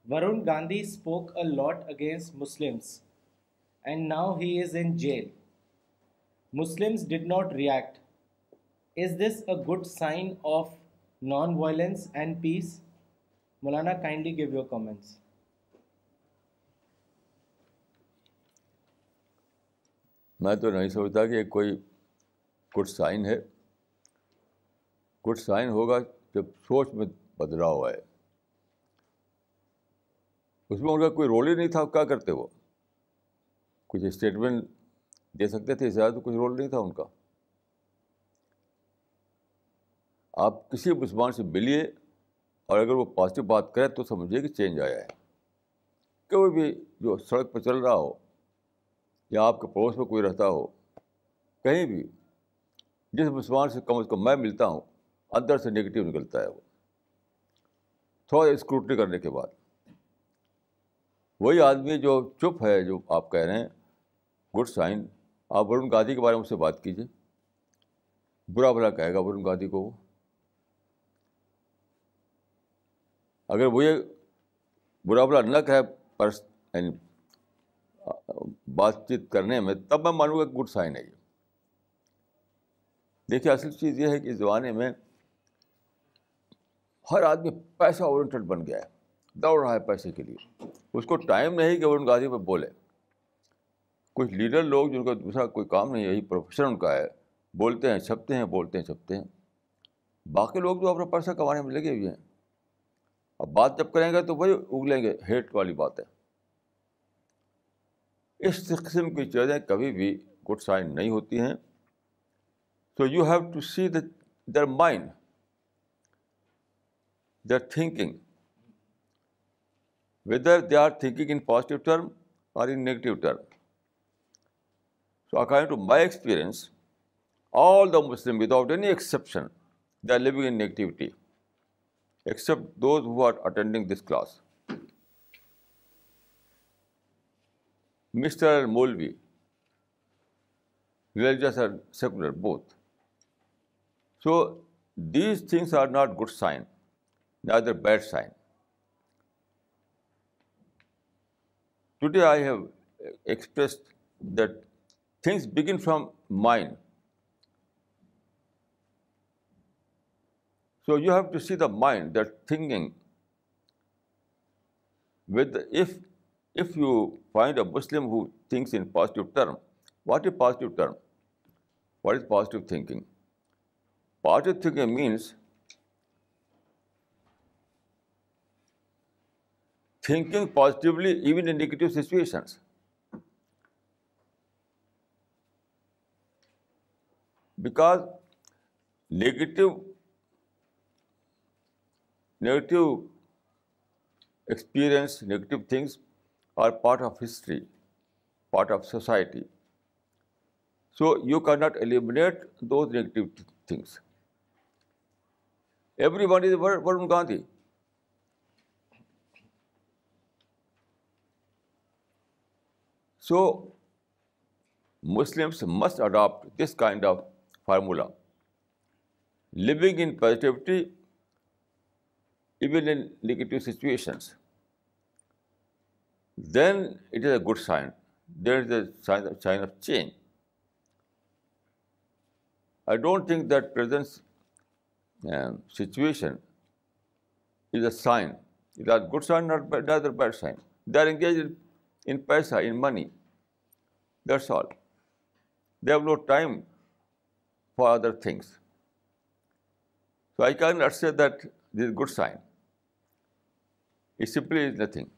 Varun Gandhi spoke a lot against Muslims and now he is in jail. Muslims did not react. Is this a good sign of non-violence and peace? Maulana, kindly give your comments. मैं तो नहीं सोचता कि कोई good sign है। Good sign होगा जब सोच में बदलाव आए। उसमें उनका कोई रोल ही नहीं था, क्या करते वो? कुछ स्टेटमेंट दे सकते थे, शायद तो कुछ रोल नहीं था उनका। आप किसी मुसलमान से मिलिए और अगर वो पॉजिटिव बात करे तो समझिए कि चेंज आया है। कोई भी जो सड़क पर चल रहा हो या आपके पड़ोस में कोई रहता हो, कहीं भी जिस मुसलमान से कम मैं मिलता हूँ, अंदर से नेगेटिव निकलता है वो, थोड़ा स्क्रूटनी करने के बाद। वही आदमी जो चुप है, जो आप कह रहे हैं गुड साइन, आप वरुण गांधी के बारे में उससे बात कीजिए, बुरा भला कहेगा वरुण गांधी को वो। अगर वो ये बुरा भला न कहे पर यानी बातचीत करने में, तब मैं मानूंगा कि गुड साइन है ये। देखिए, असल चीज़ ये है कि इस ज़माने में हर आदमी पैसा ओरिएंटेड बन गया है, दौड़ रहा है पैसे के लिए। उसको टाइम नहीं कि वरुण गांधी पर बोले। कुछ लीडर लोग जिनका दूसरा कोई काम नहीं है, यही प्रोफेशन उनका है, बोलते हैं छपते हैं, बोलते हैं छपते हैं। बाकी लोग तो अपना पैसा कमाने में लगे हुए हैं। अब बात जब करेंगे तो वही उगलेंगे, हेट वाली बात है। इस किस्म की चीज़ें कभी भी गुड साइन नहीं होती हैं। So you have to see their mind, their thinking, whether they are thinking in positive term or in negative term. So according to my experience, all the Muslims, without any exception, they are living in negativity, except those who are attending this class. Mr. Molvi, religious and secular, both. So these things are not good sign, neither bad sign. Today I have expressed that things begin from mind. So you have to see the mind, that thinking. If you find a Muslim who thinks in positive term, what is positive term? What is positive thinking? Positive thinking means thinking positively even in negative situations. Because negative experience, negative things are part of history, part of society. So you cannot eliminate those negative things. Everyone is Varun Gandhi. So Muslims must adopt this kind of formula, living in positivity even in negative situations. Then it is a good sign. There is a sign of change. I don't think that present situation is a sign. It is a good sign, not a bad sign. They are engaged in paisa, in money. That's all. They have no time for other things. So I cannot say that this is a good sign. It simply is nothing.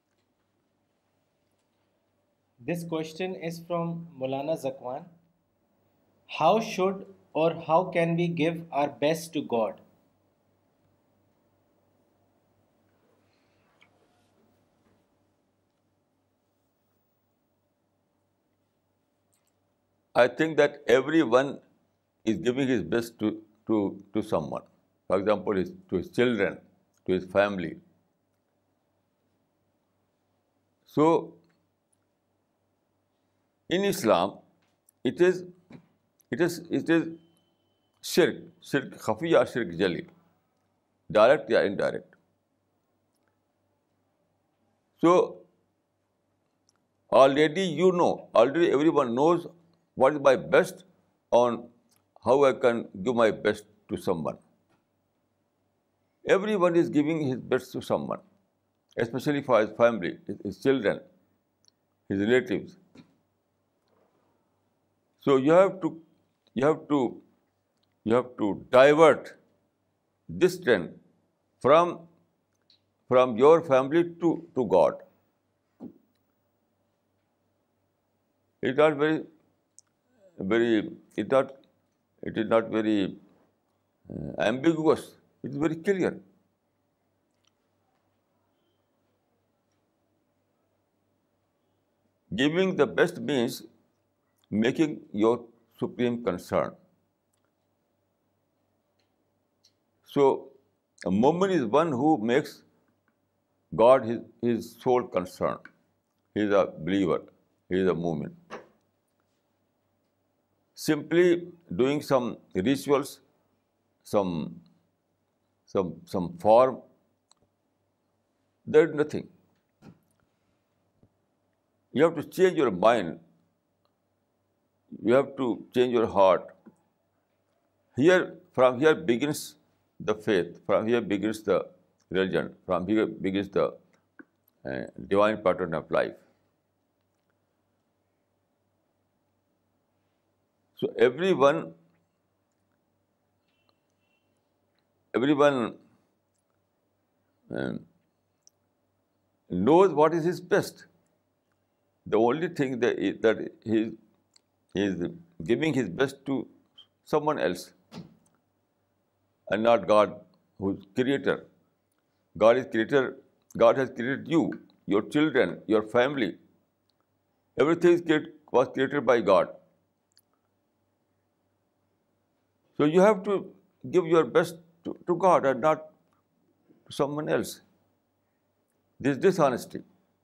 This question is from Maulana Zakwan. How should or how can we give our best to God? I think that everyone is giving his best to someone. For example, to his children, to his family. So in Islam, it is shirk khafi or shirk jali, direct or indirect. So already already everyone knows what is my best on how I can give my best to someone. Everyone is giving his best to someone, especially for his family, his children, his relatives. So you have to divert this trend from your family to God. It's not it is not very ambiguous. It's very clear. Giving the best means making your supreme concern. So a mu'min is one who makes God his sole concern. He is a believer. He is a mu'min. Simply doing some rituals, some form, there is nothing. You have to change your mind. You have to change your heart. From here begins the faith. From here begins the religion. From here begins the divine pattern of life. So everyone knows what is his best. The only thing that he is giving his best to someone else, and not God, who is creator. God is creator. God has created you, your children, your family. Everything was created by God. So you have to give your best to God and not to someone else. This is dishonesty.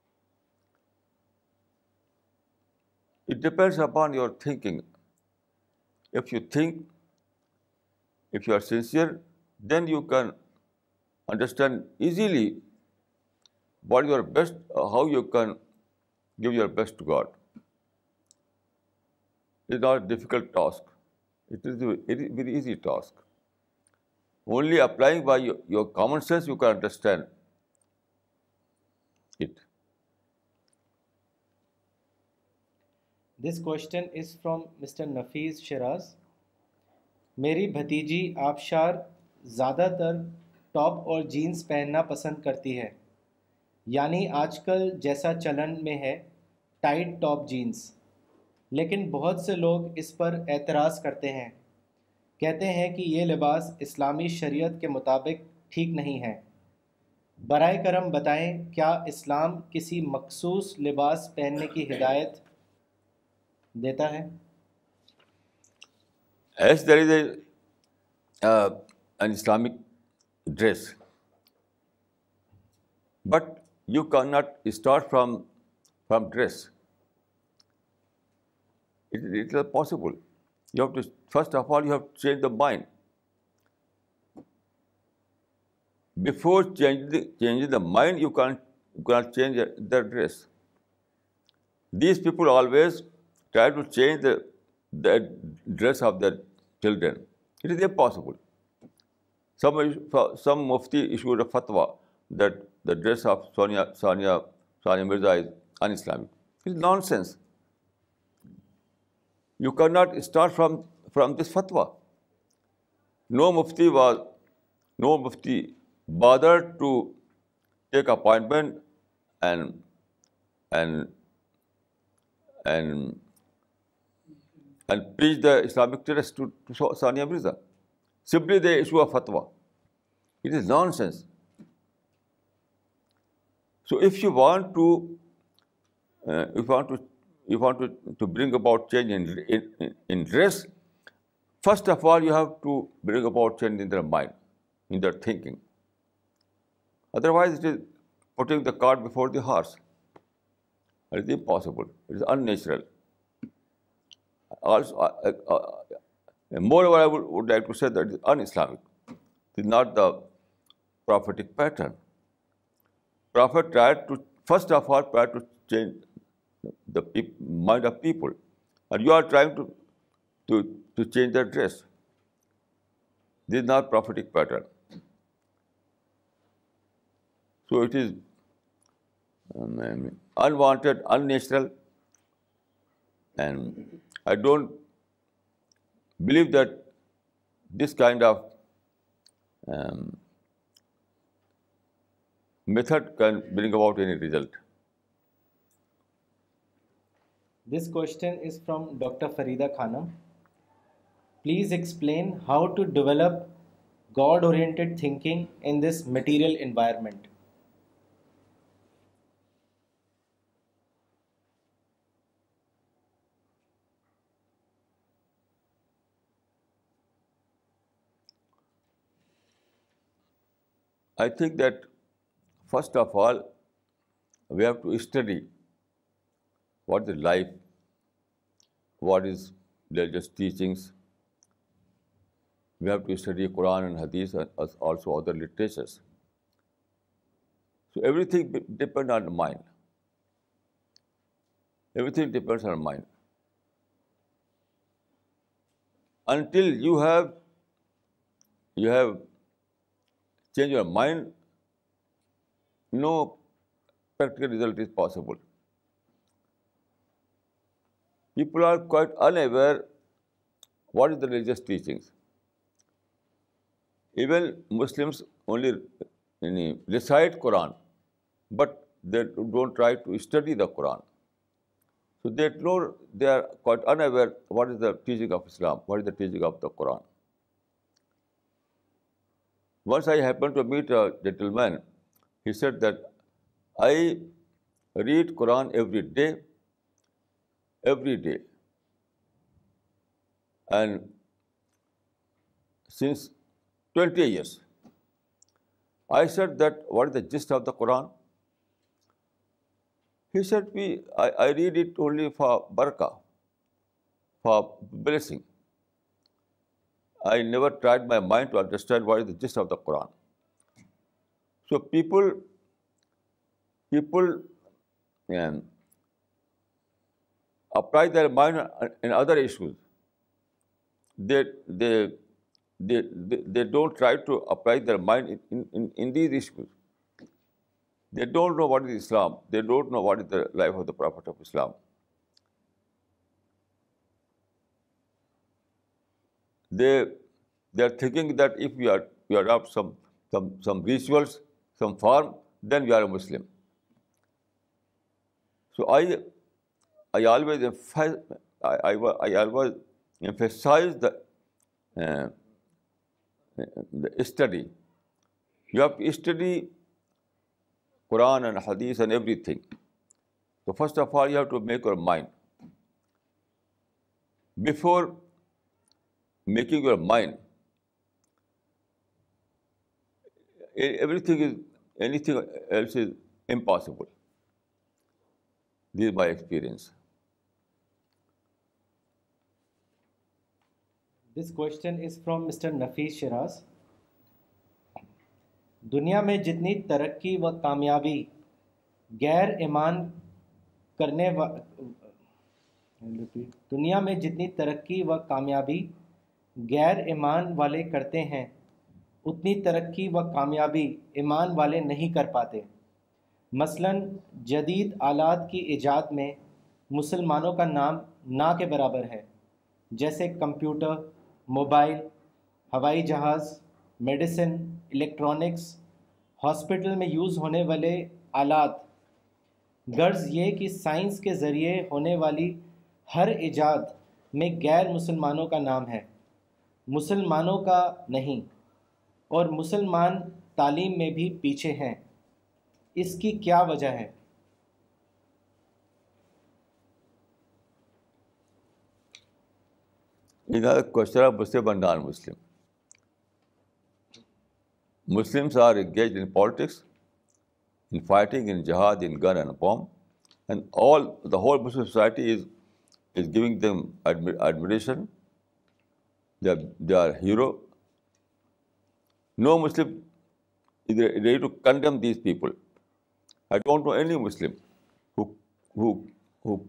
It depends upon your thinking. If you think, if you are sincere, then you can understand easily what your best, how you can give your best to God. It's not a difficult task. It is a very easy task. Only applying by your common sense you can understand it. This question is from Mr. Nafiz Shiraz. मेरी भतीजी आबशार ज़्यादातर top और jeans पहनना पसंद करती है, यानी आजकल जैसा चलन में है टाइट टॉप जीन्स। लेकिन बहुत से लोग इस पर एतराज़ करते हैं, कहते हैं कि ये लिबास इस्लामी शरीयत के मुताबिक ठीक नहीं है। बराए करम बताएं, क्या इस्लाम किसी मखसूस लिबास पहनने की हिदायत देता है? As there is an Islamic dress, but you cannot start from dress. It is not possible. You have to, first of all, you have to change the mind. Before changing the mind, you can't change the dress. These people always try to change the dress of their children. It is impossible. Some mufti issued a fatwa that the dress of Sania Mirza is un-Islamic. It is nonsense. You cannot start from this fatwa. No mufti bothered to take appointment and preach the Islamic dress to Sania Mirza. Simply they issue a fatwa. It is nonsense. So if you want to bring about change in dress, first of all you have to bring about change in their mind, in their thinking. Otherwise it is putting the cart before the horse. It is impossible. It is unnatural. Also, moreover, I would like to say that it is un-Islamic. It is not the prophetic pattern. Prophet tried to first of all try to change the mind of people, and you are trying to change their dress. This is not prophetic pattern. So it is unwanted, unnatural, and I don't believe that this kind of method can bring about any result. This question is from Dr. Farida Khanam. Please explain how to develop God-oriented thinking in this material environment. I think that first of all, we have to study what is life, what is religious teachings. We have to study Quran and Hadith and also other literatures. So everything depends on the mind. Everything depends on the mind. Until you have changed your mind, no practical result is possible. People are quite unaware what is the religious teachings. Even Muslims only recite Quran, but they don't try to study the Quran. So they are quite unaware what is the teaching of Islam, what is the teaching of the Quran. Once I happened to meet a gentleman, he said that I read Quran every day, and since 20 years. I said that what is the gist of the Quran? He said I read it only for barakah, for blessing. I never tried my mind to understand what is the gist of the Quran. So people apply their mind in other issues. They don't try to apply their mind in these issues. They don't know what is Islam. They don't know what is the life of the Prophet of Islam. They are thinking that if we adopt some rituals, some form, then we are a Muslim. So I always emphasize the study. You have to study Quran and Hadith and everything. So first of all, you have to make your mind. Before making your mind, anything else is impossible. This is my experience. This question is from Mr. Nafis Shiraz. दुनिया में जितनी तरक्की व कामयाबी गैर ईमान करने दुनिया में जितनी तरक्की व कामयाबी गैर ईमान वाले करते हैं, उतनी तरक्की व कामयाबी ईमान वाले नहीं कर पाते। मसलन जदीद आलात की इजाद में मुसलमानों का नाम ना के बराबर है, जैसे कंप्यूटर, मोबाइल, हवाई जहाज़, मेडिसिन, इलेक्ट्रॉनिक्स, हॉस्पिटल में यूज़ होने वाले आलात। गर्ज ये कि साइंस के ज़रिए होने वाली हर इजाद में गैर मुसलमानों का नाम है, मुसलमानों का नहीं, और मुसलमान तालीम में भी पीछे हैं। इसकी क्या वजह है? Another question of Muslim and non-Muslim. Muslims are engaged in politics, in fighting, in jihad, in gun and bomb, and the whole Muslim society is giving them admiration. They are hero. No Muslim is ready to condemn these people. I don't know any Muslim who who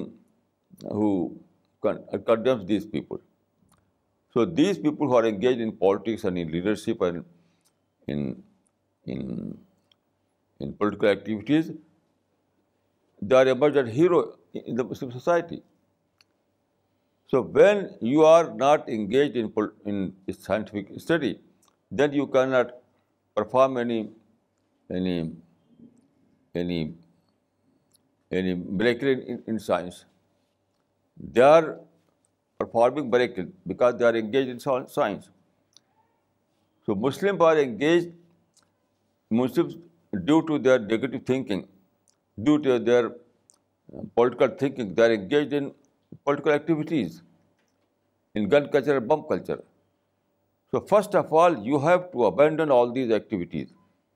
condemns these people. So these people who are engaged in politics and in leadership and in in in political activities, they are emerged as hero in the Muslim society. So when you are not engaged in scientific study, then you cannot perform any any miracle in science. They are performing miracle because they are engaged in science. So Muslims are engaged, Muslims, due to their negative thinking, due to their political thinking, they are engaged in political activities, in gun culture and bomb culture. So first of all, you have to abandon all these activities.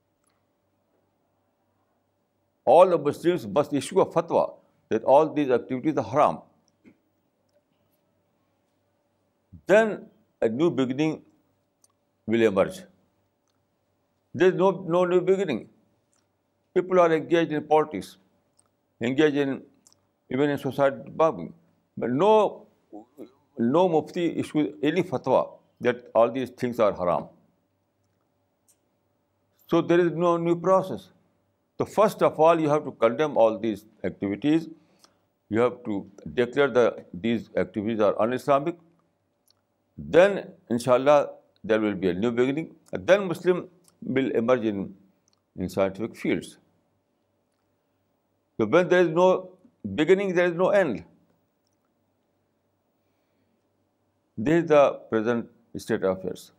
All the Muslims must issue a fatwa that all these activities are haram. Then a new beginning will emerge. There is no new beginning. People are engaged in politics, engaged even in society bombing. But no mufti issues any fatwa that all these things are haram. So there is no new process. So first of all, you have to condemn all these activities. You have to declare that these activities are un-Islamic. Then, inshallah, there will be a new beginning. And then Muslim will emerge in scientific fields. So when there is no beginning, there is no end. This is the present state of affairs.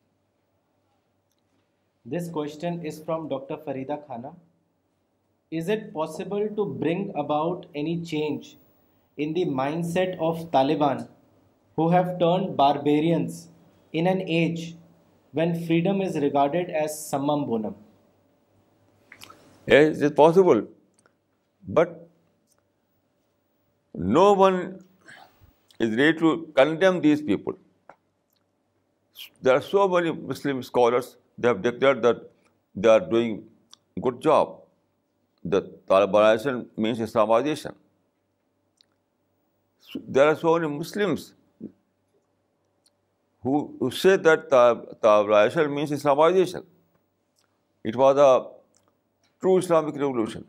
This question is from Dr. Farida Khana. Is it possible to bring about any change in the mindset of Taliban, who have turned barbarians in an age when freedom is regarded as summum bonum? Yes, it is possible. But no one is ready to condemn these people. There are so many Muslim scholars, they have declared that they are doing a good job. That Talibanization means Islamization. There are so many Muslims who say that Talibanization means Islamization. It was a true Islamic revolution.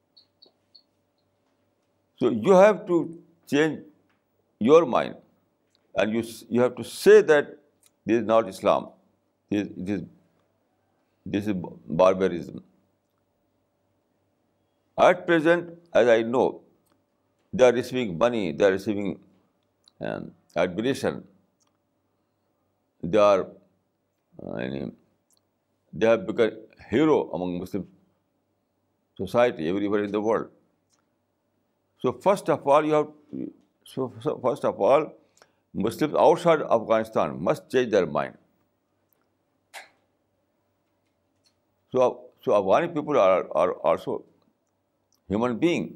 So you have to change your mind, and you have to say that this is not Islam. This is barbarism. At present, as I know, they are receiving money, they are receiving admiration. They have become hero among Muslim society everywhere in the world. So first of all, Muslims outside Afghanistan must change their mind. So Afghani people are also human beings,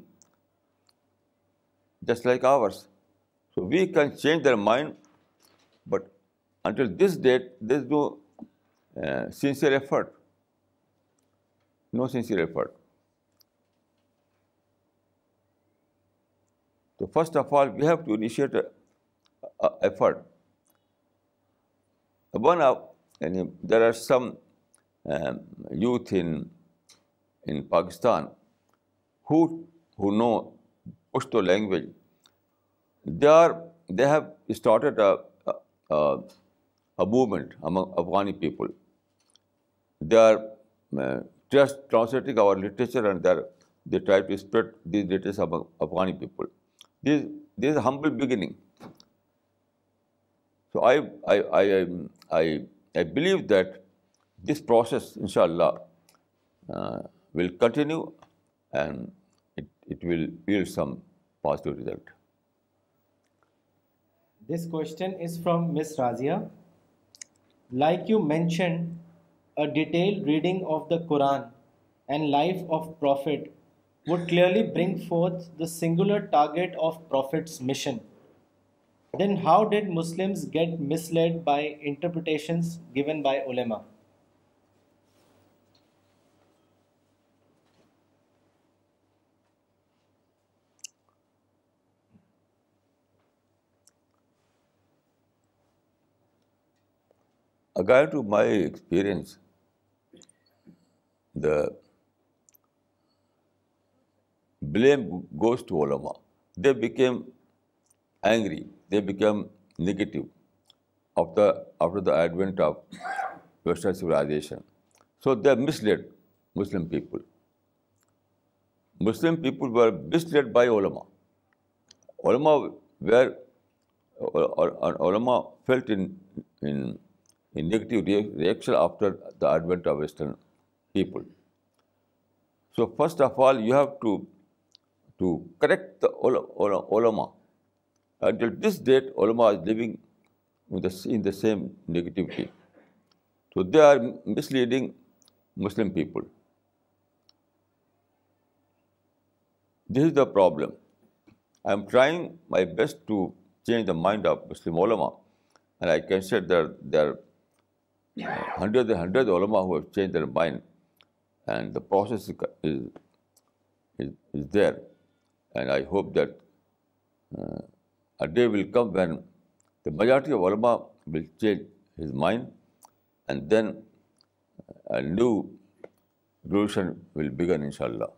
just like ours. So we can change their mind, but until this date, there is no sincere effort. No sincere effort. So first of all, we have to initiate an effort. There are some youth in Pakistan who know Pashto language. They have started a movement among Afghani people. They are just translating our literature, and they try to spread these literature among Afghani people. This is a humble beginning. So I believe that this process, inshallah, will continue, and it will yield some positive result. This question is from Ms. Razia. Like you mentioned, a detailed reading of the Quran and life of Prophet would clearly bring forth the singular target of Prophet's mission. Then how did Muslims get misled by interpretations given by ulama? according to my experience, the blame goes to ulama. They became angry, they became negative after the advent of Western civilization. So they misled Muslim people. Muslim people were misled by ulama. Ulama were ulama felt in negative reaction after the advent of Western people. So first of all, you have to correct the ulama. Until this date, ulama is living in the same negativity. So they are misleading Muslim people. This is the problem. I am trying my best to change the mind of Muslim ulama, and I can say that there are hundreds and hundreds of ulama who have changed their mind, and the process is there. And I hope that a day will come when the majority of ulama will change his mind, and then a new revolution will begin, inshallah.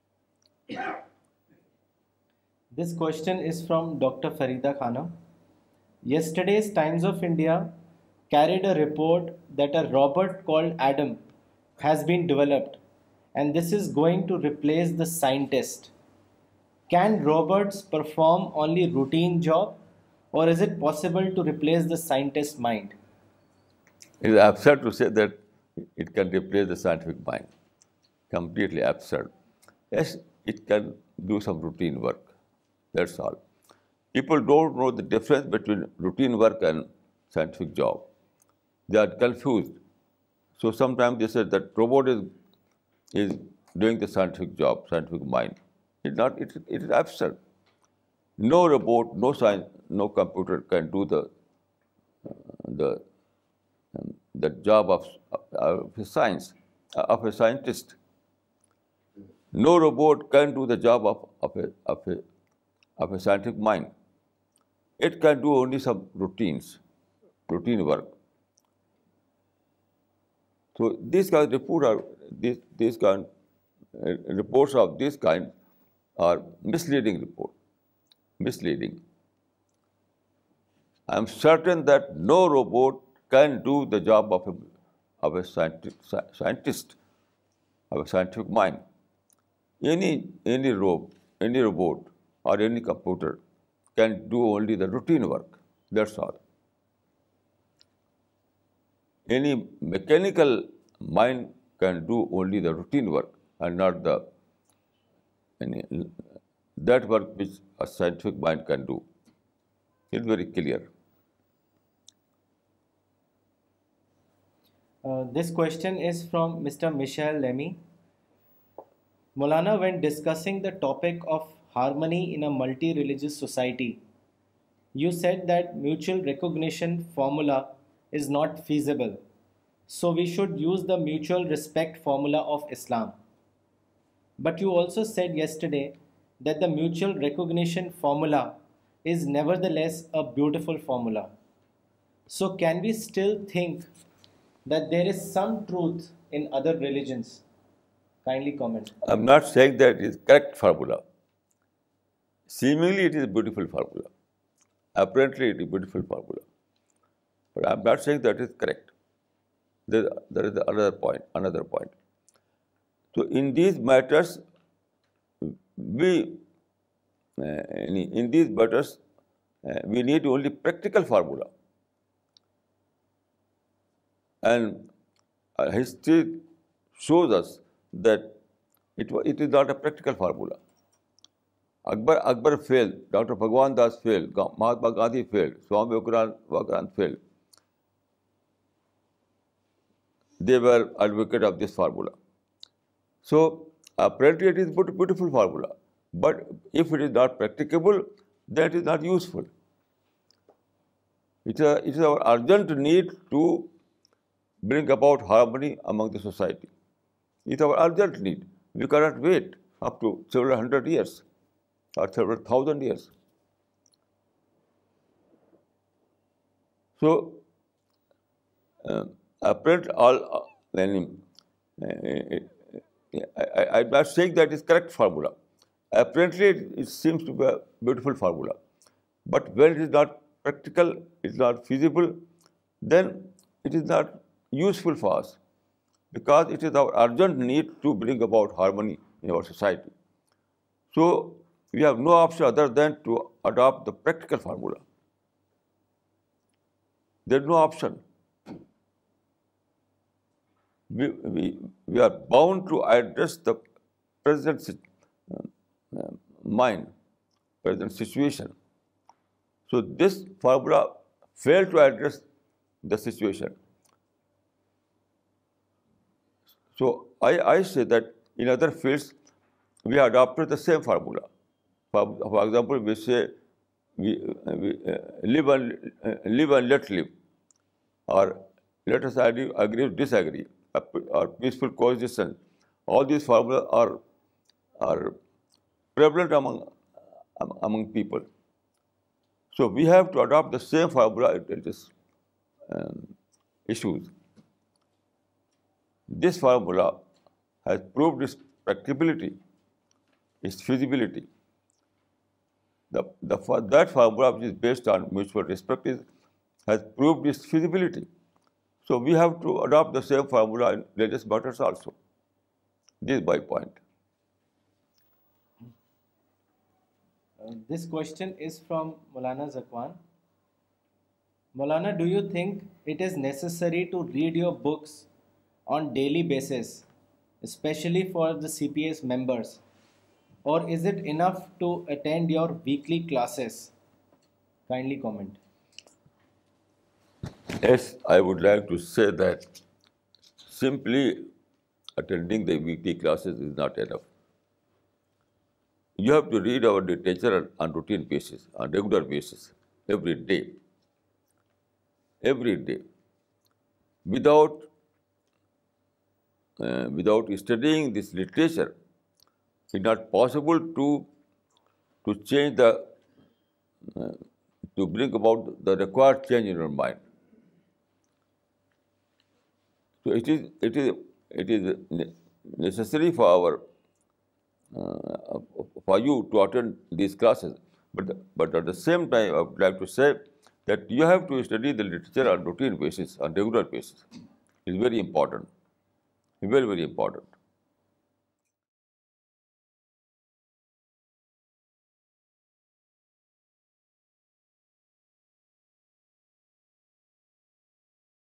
This question is from Dr. Farida Khana. Yesterday's Times of India carried a report that a robot called Adam has been developed, and this is going to replace the scientist. Can robots perform only routine job, or is it possible to replace the scientist's mind? It is absurd to say that it can replace the scientific mind. Completely absurd. Yes, it can do some routine work. That's all. People don't know the difference between routine work and scientific job. They are confused. So sometimes they say that robot is doing the scientific job, scientific mind. It's not. It is absurd. No robot, no science, no computer can do the job of science, of a scientist. No robot can do the job of a scientific mind. It can do only some routine work. So these kind of reports of this kind are misleading. Misleading. I am certain that no robot can do the job of a scientist, of a scientific mind. Any robot or any computer can do only the routine work. That's all. Any mechanical mind can do only the routine work and not that work which a scientific mind can do. It's very clear. This question is from Mr. Michel Lemmy. Maulana, when discussing the topic of harmony in a multi-religious society, you said that mutual recognition formula is not feasible. So we should use the mutual respect formula of Islam. But you also said yesterday that the mutual recognition formula is nevertheless a beautiful formula. So can we still think that there is some truth in other religions? Kindly comment. I'm not saying that it is correct formula. Seemingly it is a beautiful formula. Apparently it is a beautiful formula. But I'm not saying that it is correct. There is another point. So in these matters, we need only practical formula. And history shows us that it is not a practical formula. Akbar failed, Dr. Bhagwan Das failed, Mahatma Gandhi failed, Swami Vivekananda failed. They were advocates of this formula. So apparently it is a beautiful formula. But if it is not practicable, then it is not useful. It is our urgent need to bring about harmony among the society. It is our urgent need. We cannot wait up to several hundred years or several thousand years. So apparent all, I'm not saying that is correct formula. Apparently, it seems to be a beautiful formula. But when it is not practical, it is not feasible, then it is not useful for us, because it is our urgent need to bring about harmony in our society. So we have no option other than to adopt the practical formula. There is no option. We are bound to address the present present situation. So this formula failed to address the situation. So I say that in other fields we adopted the same formula. For example, we say we live and let live, or let us agree to disagree, or peaceful coexistence. All these formulas are prevalent among people. So we have to adopt the same formula in these issues. This formula has proved its practicability, its feasibility. That formula, which is based on mutual respect, has proved its feasibility. So we have to adopt the same formula in religious matters also. This is my point. This question is from Maulana Zakwan. Maulana, do you think it is necessary to read your books on daily basis, especially for the CPS members? Or is it enough to attend your weekly classes? Kindly comment. Yes, I would like to say that simply attending the weekly classes is not enough. You have to read our literature on routine basis, on regular basis, every day. Every day. Without studying this literature, it's not possible to change to bring about the required change in your mind. So it is necessary for you to attend these classes, but at the same time, I would like to say that you have to study the literature on routine basis, on regular basis. It's very important, very, very important.